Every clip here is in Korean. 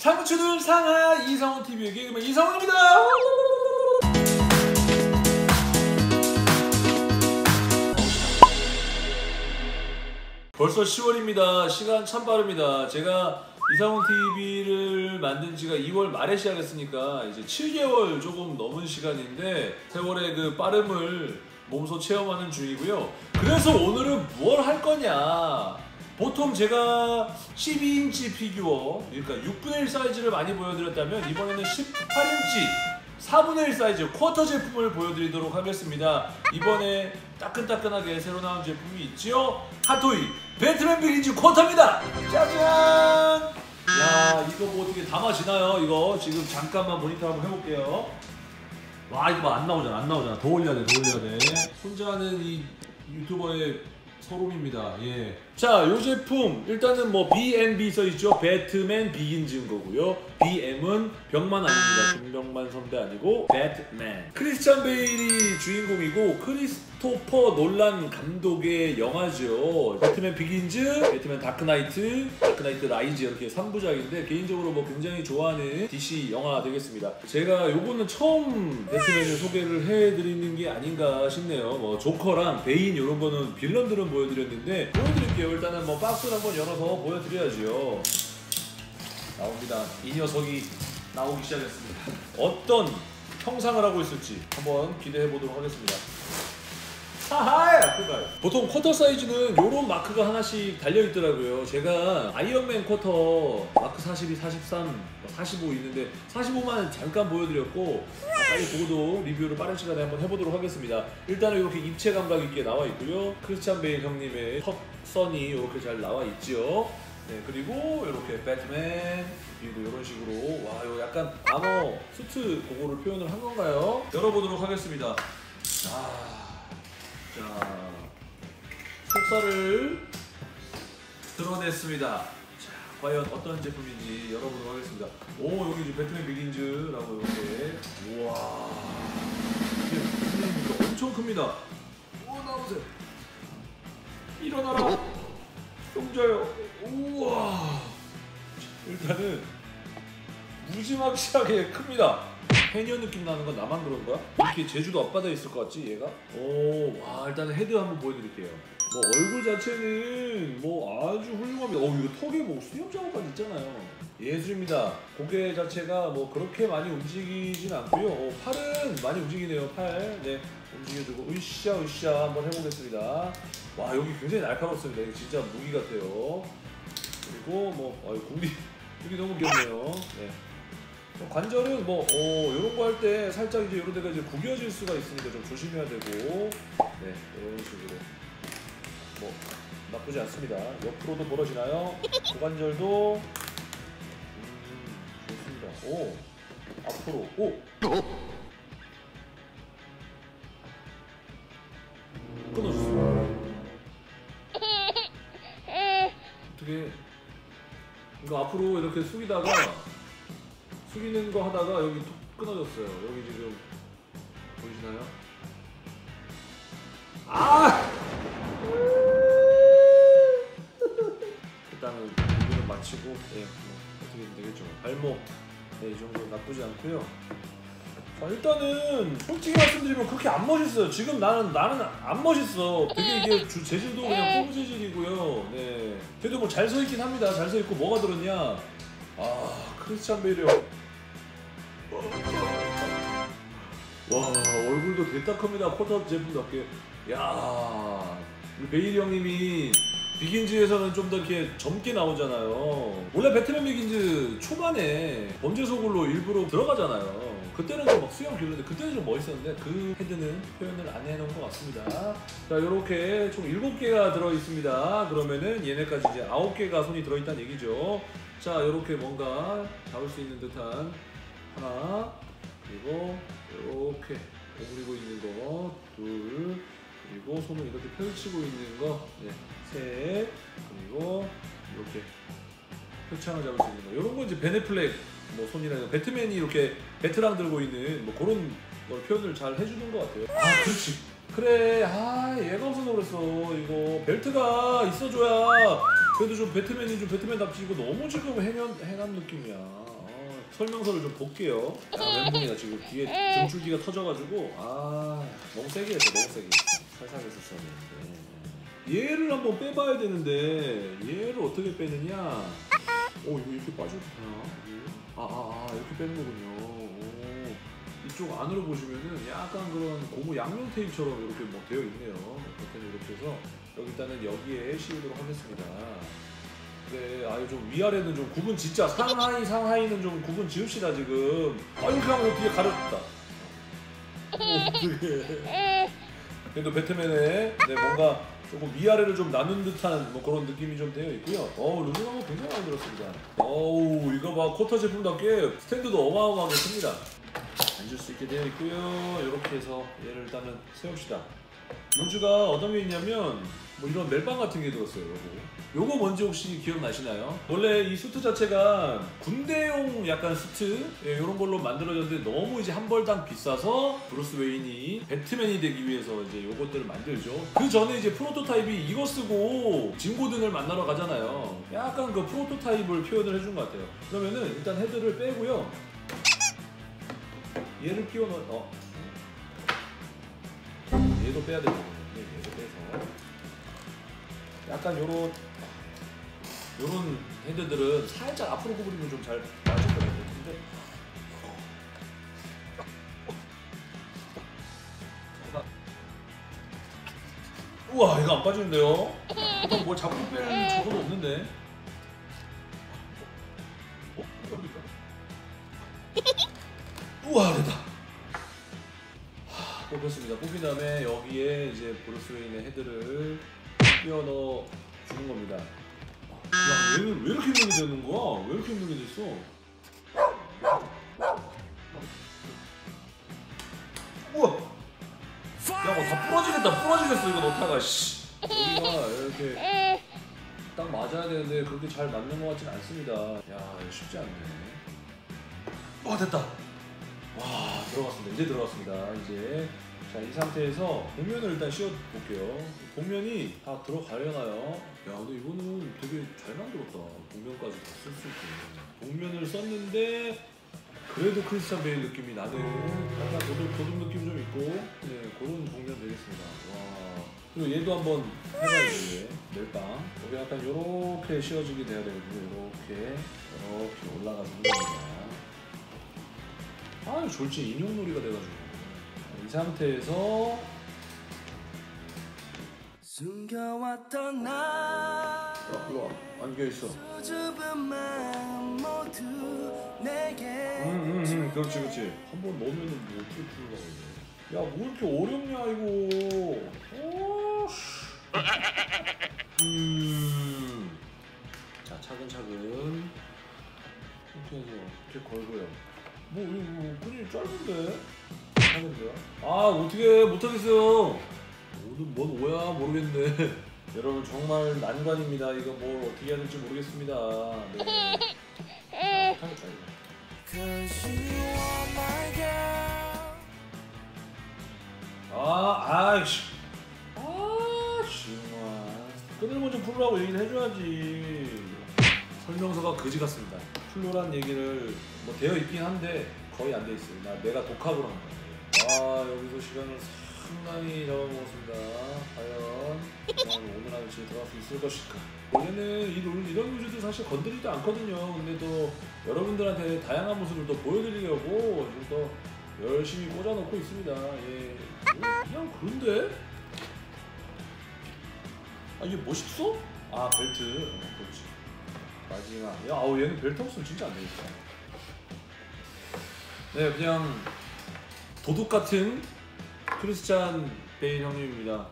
상추들 상하 이상훈 TV의 개그맨 이상훈입니다. 벌써 10월입니다. 시간 참 빠릅니다. 제가 이상훈 TV를 만든 지가 2월 말에 시작했으니까 이제 7개월 조금 넘은 시간인데 세월의 그 빠름을 몸소 체험하는 중이고요. 그래서 오늘은 뭘 할 거냐. 보통 제가 12인치 피규어, 그러니까 6분의 1 사이즈를 많이 보여드렸다면 이번에는 18인치 4분의 1 사이즈 쿼터 제품을 보여드리도록 하겠습니다. 이번에 따끈따끈하게 새로 나온 제품이 있지요. 핫토이 배트맨 비긴즈 쿼터입니다. 짜잔! 야, 이거 뭐 어떻게 담아지나요? 이거 지금 잠깐만 모니터 한번 해볼게요. 와, 이거 안 나오잖아, 안 나오잖아. 더 올려야 돼, 더 올려야 돼. 혼자 하는 이 유튜버의 서름입니다. 예. 자, 요 제품 일단은 뭐 BMB 써있죠. 배트맨 비긴즈인 거고요. BM은 병만 아닙니다. 김병만 선배 아니고 배트맨. 크리스찬 베일이 주인공이고 크리스토퍼 놀란 감독의 영화죠. 배트맨 비긴즈, 배트맨 다크나이트, 다크나이트 라이즈 이렇게 3부작인데 개인적으로 뭐 굉장히 좋아하는 DC 영화 되겠습니다. 제가 요거는 처음 배트맨을 소개를 해드리는 게 아닌가 싶네요. 뭐 조커랑 베인 이런 거는 빌런들은 보여드렸는데 보여드릴게요. 일단은 뭐 박스를 한번 열어서 보여드려야지요. 나옵니다. 이 녀석이 나오기 시작했습니다. 어떤 형상을 하고 있을지 한번 기대해 보도록 하겠습니다. 하하! 보통 쿼터 사이즈는 이런 마크가 하나씩 달려있더라고요. 제가 아이언맨 쿼터 마크 42, 43, 45 있는데 45만 잠깐 보여드렸고 빨리 보고도 리뷰를 빠른 시간에 한번 해보도록 하겠습니다. 일단은 이렇게 입체 감각 있게 나와 있고요. 크리스찬 베일 형님의 턱선이 이렇게 잘 나와 있죠. 네, 그리고 이렇게 배트맨 그리고 이런 식으로 와, 이거 약간 아머 수트 그거를 표현을 한 건가요? 열어보도록 하겠습니다. 자, 속살을 드러냈습니다. 자, 과연 어떤 제품인지 열어보도록 하겠습니다. 오, 여기 이제 배트맨 비긴즈라고 이렇게. 우와, 이게 엄청 큽니다. 오, 나오세요. 일어나라. 용자요. 우와. 일단은 무지막지하게 큽니다. 해녀 느낌 나는 건 나만 그런 거야? 이렇게 제주도 앞바다에 있을 것 같지 얘가? 오, 와, 일단은 헤드 한번 보여드릴게요. 뭐 얼굴 자체는 뭐 아주 훌륭합니다. 이거 턱에 뭐 수염 자국까지 있잖아요. 예술입니다. 고개 자체가 뭐 그렇게 많이 움직이진 않고요. 팔은 많이 움직이네요. 팔. 네, 움직여주고 으쌰 으쌰 한번 해보겠습니다. 와, 여기 굉장히 날카롭습니다. 이거 진짜 무기 같아요. 그리고 뭐 궁디 너무 귀엽네요. 네. 관절은 뭐 이런 거 할 때 살짝 이제 이런 데가 이제 구겨질 수가 있으니까 좀 조심해야 되고, 네, 이런 식으로 뭐 나쁘지 않습니다. 옆으로도 벌어지나요? 고관절도 좋습니다. 오, 앞으로 오 끊어졌어. 어떻게 이거 앞으로 이렇게 숙이다가 숙이는 거 하다가 여기 톡 끊어졌어요. 여기 지금 보이시나요? 아! 일단은 리뷰는 마치고 네, 뭐 어떻게 되겠죠. 발목 네, 이 정도 나쁘지 않고요. 자, 일단은 솔직히 말씀드리면 그렇게 안 멋있어요. 지금 나는 안 멋있어. 되게 이게 재질도 그냥 폼 재질이고요. 네, 그래도 뭐 잘 서 있긴 합니다. 잘 서 있고 뭐가 들었냐? 아, 크리스찬 베일이요. 와, 얼굴도 되게 딱 큽니다. 쿼터 제품답게. 야, 우리 베일이 형님이 비긴즈에서는 좀 더 이렇게 젊게 나오잖아요. 원래 배트맨 비긴즈 초반에 범죄 소굴로 일부러 들어가잖아요. 그때는 좀 막 수염 길렀는데 그때는 좀 멋있었는데 그 헤드는 표현을 안 해놓은 것 같습니다. 자, 요렇게 총 7개가 들어있습니다. 그러면은 얘네까지 이제 9개가 손이 들어있다는 얘기죠. 자, 요렇게 뭔가 잡을 수 있는 듯한 하나, 그리고 이렇게 오므리고 있는 거 둘, 그리고 손을 이렇게 펼치고 있는 거 네, 셋, 그리고 이렇게 표창을 잡을 수 있는 거. 이런 거 이제 베 애플렉 뭐 손이나 배트맨이 이렇게 배트랑 들고 있는 뭐 그런 걸 표현을 잘 해주는 것 같아요. 아, 그렇지. 그래, 아, 얘가 없어서 그랬어. 이거 벨트가 있어줘야 그래도 좀 배트맨이 좀 배트맨답지. 이거 너무 지금 행한 느낌이야. 설명서를 좀 볼게요. 멘붕이다 지금 뒤에 등줄기가 터져가지고 너무 세게 했어 너무 세게 했어. 살살 했었어야 되는데 얘를 한번 빼봐야 되는데 얘를 어떻게 빼느냐. 이거 이렇게 빠져도 되나? 이렇게 빼는 거군요. 이쪽 안으로 보시면은 약간 그런 고무 양면 테이프처럼 이렇게 뭐 되어 있네요. 이렇게 해서 여기 일단은 여기에 씌우도록 하겠습니다. 네, 좀 위아래는 좀 구분 진짜 상하이는 좀 구분 지읍시다 지금. 이렇게 하면 뒤에 가려졌다. 그래도 배트맨의 뭔가 조금 위아래를 좀 나눈 듯한 뭐 그런 느낌이 좀 되어 있고요. 룰루가 굉장히 마음에 들었습니다. 이거 봐 쿼터 제품답게 스탠드도 어마어마하게 큽니다. 앉을 수 있게 되어 있고요. 이렇게 해서 얘를 일단은 세웁시다. 루즈가 어떤 게 있냐면 뭐 이런 멜빵 같은 게 들었어요. 요거 뭔지 혹시 기억나시나요? 원래 이 수트 자체가 군대용 약간 수트 이런 걸로 만들어졌는데 너무 이제 한 벌당 비싸서 브루스 웨인이 배트맨이 되기 위해서 이제 요것들을 만들죠. 그 전에 이제 프로토타입이 이거 쓰고 짐고든을 만나러 가잖아요. 약간 그 프로토타입을 표현을 해준 것 같아요. 그러면은 일단 헤드를 빼고요. 얘를 끼워 넣어. 얘도 빼야 되거든요. 얘도 빼서 약간 요런 헤드들은 살짝 앞으로 구부리면 좀 잘 맞을 것 같은데. 우와 이거 안 빠지는데요? 보통 뭘 자꾸 뺄 저거도 없는데. 우와 됐다. 뽑혔습니다. 뽑힌 다음에 여기에 이제 브루스 웨인의 헤드를 끼워 넣어 주는 겁니다. 야 얘는 왜 이렇게 힘들게 되는 거야? 왜 이렇게 힘들게 됐어? 우와! 야 뭐 다 부러지겠어 이거 넣다가 씨. 여기가 이렇게 딱 맞아야 되는데 그렇게 잘 맞는 것 같진 않습니다. 야 이거 쉽지 않네. 와 됐다. 와 들어갔습니다. 이제 들어갔습니다. 이제 자 이 상태에서 복면을 일단 씌워 볼게요. 복면이 다 들어가려나요? 야 근데 이거는 되게 잘 만들었다. 복면까지 다 쓸 수 있게. 복면을 썼는데 그래도 크리스찬 베일 느낌이 나는 약간 도둑 느낌 좀 있고 그런 복면 되겠습니다. 와 그리고 얘도 한번 해봐야죠. 멜빵 여기 약간 요렇게 씌워지게 돼야 되거든요. 요렇게 올라가서 됩니다. 이거 졸지 인형놀이가 돼가지고 이 상태에서 숨겨왔던 나 일로와 안겨있어. 그렇지 한번 넣으면은 뭐 어떻게 풀려고 그래. 야 뭐 이렇게 어렵냐 이거. 자 차근차근 이렇게 해서 이렇게 걸고요. 뭐 이거 그냥 짧은데 하는데요? 어떻게 못하겠어요. 뭔 오야 모르겠네. 여러분 정말 난관입니다. 이거 뭐 어떻게 해야 될지 모르겠습니다. 네. 못하겠다 이거. 정말 끈을 좀 풀라고 얘기를 해줘야지. 설명서가 거지 같습니다. 플로란 얘기를 뭐 되어 있긴 한데 거의 안 돼 있어요. 내가 독학으로 한 거예요. 여기서 시간을 상당히 잡아먹었습니다. 과연 오늘 안에 집에 들어갈 수 있을 것일까? 원래는 이런 루즈도 사실 건드리지도 않거든요. 근데 또 여러분들한테 다양한 모습을 또 보여드리려고 지금 또 열심히 꽂아놓고 있습니다. 예. 그냥 그런데? 이게 멋있어? 벨트. 그렇지. 마지막. 얘는 벨트 없으면 진짜 안 되겠다. 네, 그냥 도둑 같은 크리스찬 베일 형님입니다.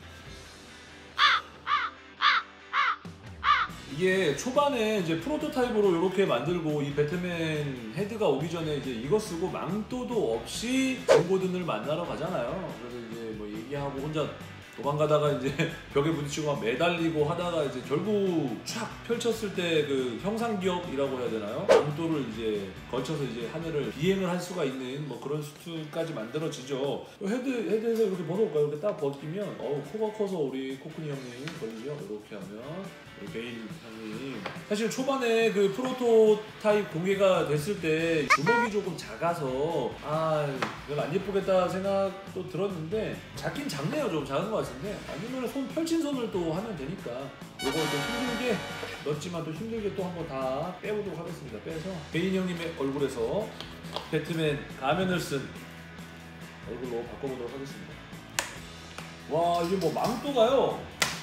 이게 초반에 이제 프로토타입으로 이렇게 만들고 이 배트맨 헤드가 오기 전에 이제 이거 쓰고 망토도 없이 짐고든을 만나러 가잖아요. 그래서 이제 뭐 얘기하고 혼자 도망가다가 이제 벽에 부딪히고 막 매달리고 하다가 이제 결국 촥 펼쳤을 때 그 형상기억이라고 해야 되나요? 망토를 이제 걸쳐서 이제 하늘을 비행을 할 수가 있는 뭐 그런 수트까지 만들어지죠. 헤드에서 이렇게 벗어볼까요? 이렇게 딱 벗기면 코가 커서 우리 코크니 형님 걸리죠? 이렇게 하면 우리 베인 형님. 사실 초반에 그 프로토타입 공개가 됐을 때 주먹이 조금 작아서 이건 안 예쁘겠다 생각도 들었는데 작긴 작네요. 좀 작은 것 같은데 아니면 손 펼친 손을 또 하면 되니까 이걸 또 힘들게 넣었지만 또 힘들게 또 한번 다 빼보도록 하겠습니다. 빼서 베인 형님의 얼굴에서 배트맨 가면을 쓴 얼굴로 바꿔보도록 하겠습니다. 와, 이게 뭐 망토가요.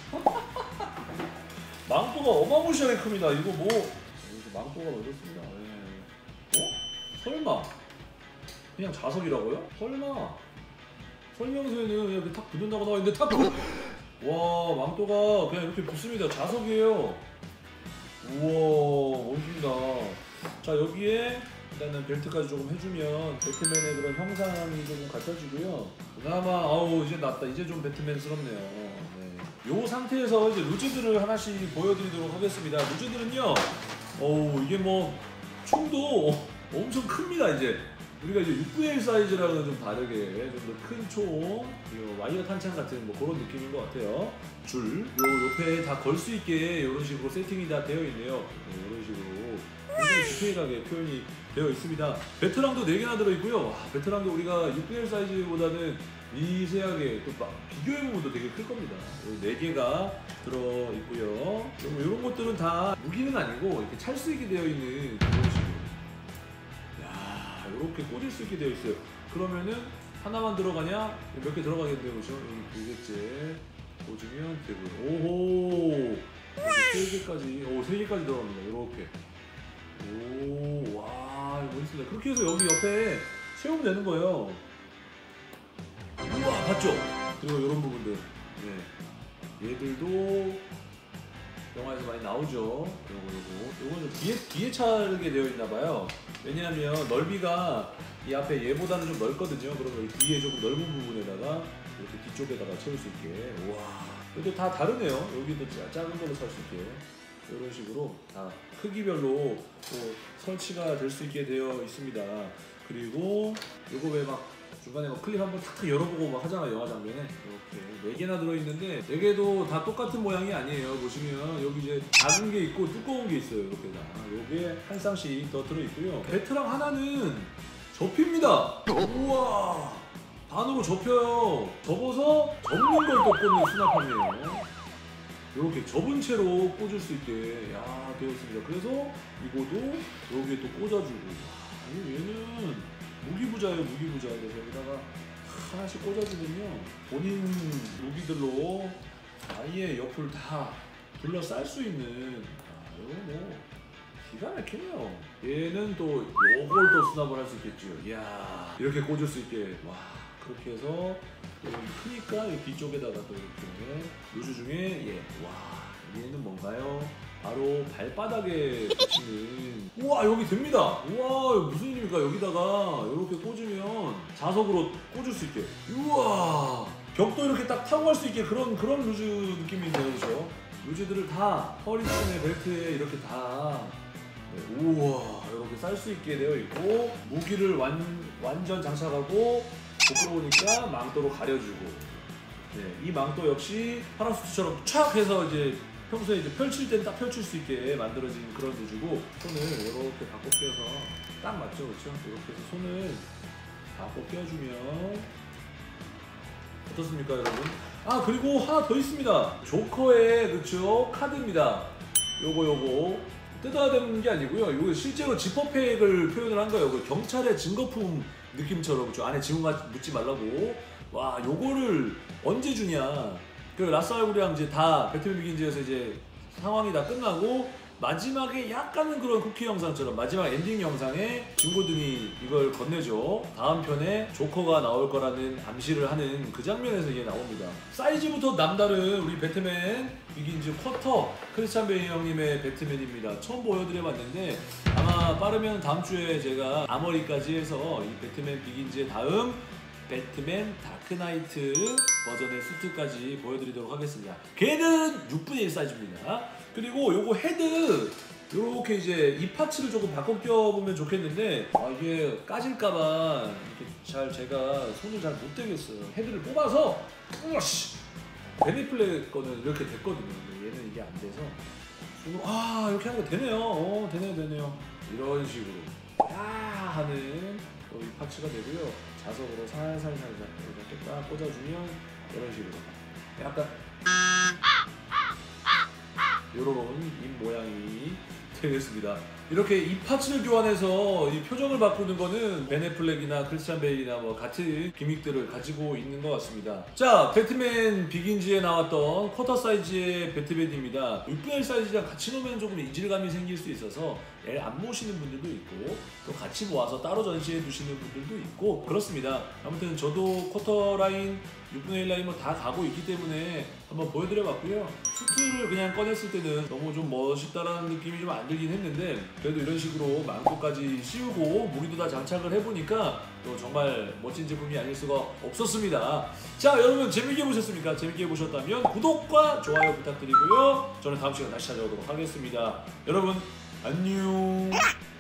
망토가 어마무시하게 큽니다. 이거 뭐 망토가 넣어졌습니다. 네. 설마 그냥 자석이라고요? 설마 설명서에는 이렇게 탁 붙는다고 나와있는데 탁 와, 망토가 그냥 이렇게 붙습니다. 자석이에요. 우와, 멋있습니다. 자, 여기에 일단은 벨트까지 조금 해주면 배트맨의 그런 형상이 조금 갖춰지고요. 그나마 이제 낫다. 이제 좀 배트맨스럽네요. 네. 요 상태에서 이제 루즈들을 하나씩 보여드리도록 하겠습니다. 루즈들은요, 이게 뭐 총도 엄청 큽니다. 이제 우리가 이제 6분의 1 사이즈랑은 좀 다르게 좀 더 큰 총, 그리고 와이어 탄창 같은 뭐 그런 느낌인 것 같아요. 줄, 요 옆에 다 걸 수 있게 이런 식으로 세팅이 다 되어 있네요. 이런 식으로 굉장히 디테일하게 표현이 되어 있습니다. 베테랑도 4개나 들어있고요. 베테랑도 우리가 6분의 1 사이즈보다는 미세하게 또 비교해보면 또 되게 클 겁니다. 4개가 들어있고요. 이런 것들은 다 무기는 아니고 이렇게 찰 수 있게 되어 있는 그런 식으로 이렇게 꽂을 수 있게 되어 있어요. 그러면은 하나만 들어가냐? 몇 개 들어가겠네요. 그렇죠? 여기 2개째 꽂으면 되고요. 오호! 3개까지, 3개까지 들어갑니다. 이렇게. 오, 와, 이거 멋있습니다. 그렇게 해서 여기 옆에 세우면 되는 거예요. 우와, 봤죠? 그리고 이런 부분들. 네. 얘들도 영화에서 많이 나오죠. 요거는 좀 뒤에 차게 되어 있나봐요. 왜냐하면 넓이가 이 앞에 얘보다는 좀 넓거든요. 그러면 이 뒤에 조금 넓은 부분에다가 이렇게 뒤쪽에다가 채울 수 있게. 우와, 이것도 다 다르네요. 여기도 작은 걸로 살 수 있게. 이런 식으로 다 크기별로 또 설치가 될 수 있게 되어 있습니다. 그리고 요거 왜 막 중간에 막 클립 한번 탁탁 열어보고 막 하잖아요. 영화 장면에. 이렇게 4개나 들어있는데 4개도 다 똑같은 모양이 아니에요. 보시면 여기 이제 작은 게 있고 두꺼운 게 있어요. 이렇게 다. 요게 한 쌍씩 더 들어있고요. 배트랑 하나는 접힙니다. 우와, 반으로 접혀요. 접어서 접는 걸 또 꽂는 수납함이에요. 이렇게 접은 채로 꽂을 수 있게 되어 있습니다. 그래서 이거도 여기에 또 꽂아주고. 얘는 무기부자예요, 무기부자. 그래서 여기다가 하나씩 꽂아주면요, 본인 무기들로 아예 옆을 다 둘러쌀 수 있는, 이거 뭐 기가 막히네요. 얘는 또 요걸 또 수납을 할 수 있겠죠. 이야, 이렇게 꽂을 수 있게. 와, 그렇게 해서 크니까 이 뒤쪽에다가 또 이렇게 루즈 중에 와, 얘는 뭔가요? 바로 발바닥에 붙이는. 우와, 여기 됩니다. 우와, 무슨 일입니까? 여기다가 이렇게 꽂으면 자석으로 꽂을 수 있게. 우와, 벽도 이렇게 딱 타고 갈 수 있게 그런 루즈 느낌이네요. 그렇죠? 루즈들을 다 허리끈에 벨트에 이렇게 다 우와, 이렇게 쌀 수 있게 되어 있고, 무기를 완전 장착하고 부끄러우니까 망토로 가려주고. 이 망토 역시 파라슈트처럼 촥 해서 이제 평소에 이제 펼칠 땐 딱 펼칠 수 있게 만들어진 그런 루즈고, 손을 이렇게 바꿔 껴서 딱 맞죠, 그렇죠? 이렇게 해서 손을 바꿔 껴주면 어떻습니까, 여러분? 그리고 하나 더 있습니다. 조커의 그쵸 카드입니다. 요거 뜯어야 되는 게 아니고요. 이거 실제로 지퍼팩을 표현을 한 거예요. 그 경찰의 증거품 느낌처럼, 그쵸? 안에 지문 묻지 말라고. 와, 요거를 언제 주냐? 그 라스알구리랑 이제 다 배트맨 비긴즈에서 이제 상황이 다 끝나고 마지막에 약간은 그런 쿠키 영상처럼 마지막 엔딩 영상에 증거등이 이걸 건네죠. 다음 편에 조커가 나올 거라는 암시를 하는 그 장면에서 이게 나옵니다. 사이즈부터 남다른 우리 배트맨 비긴즈 쿼터, 크리스찬 베일 형님의 배트맨입니다. 처음 보여드려봤는데 아마 빠르면 다음 주에 제가 아머리까지 해서 이 배트맨 비긴즈의 다음 배트맨 다크나이트 버전의 수트까지 보여드리도록 하겠습니다. 걔는 6분의 1 사이즈입니다. 그리고 요거 헤드 요렇게 이제 이 파츠를 조금 바꿔 껴보면 좋겠는데 이게 까질까봐 이렇게 잘 제가 손을 잘 못 대겠어요. 헤드를 뽑아서 베네플레 거는 이렇게 됐거든요. 얘는 때는 이게 안 돼서 손으로 이렇게 하는 거 되네요. 되네요. 이런 식으로 야 하는 또 이 파츠가 되고요. 자석으로 살살 이렇게 딱 꽂아주면 이런 식으로 약간 요런 입 모양이 되겠습니다. 이렇게 이 파츠를 교환해서 이 표정을 바꾸는 거는 벤 애플렉이나 크리스찬 베일이나 뭐 같은 기믹들을 가지고 있는 것 같습니다. 자, 배트맨 비긴즈에 나왔던 쿼터 사이즈의 배트맨입니다. 6분의 1 사이즈랑 같이 놓으면 조금 이질감이 생길 수 있어서 얘를 안 모으시는 분들도 있고 또 같이 모아서 따로 전시해 두시는 분들도 있고 그렇습니다. 아무튼 저도 쿼터 라인 6분의 1 라인 뭐 다 가고 있기 때문에 한번 보여드려 봤고요. 수트를 그냥 꺼냈을 때는 너무 좀 멋있다라는 느낌이 좀 안 들긴 했는데 그래도 이런 식으로 망토까지 씌우고 무늬도 다 장착을 해보니까 또 정말 멋진 제품이 아닐 수가 없었습니다. 자, 여러분 재밌게 보셨습니까? 재밌게 보셨다면 구독과 좋아요 부탁드리고요. 저는 다음 시간에 다시 찾아오도록 하겠습니다. 여러분 안녕.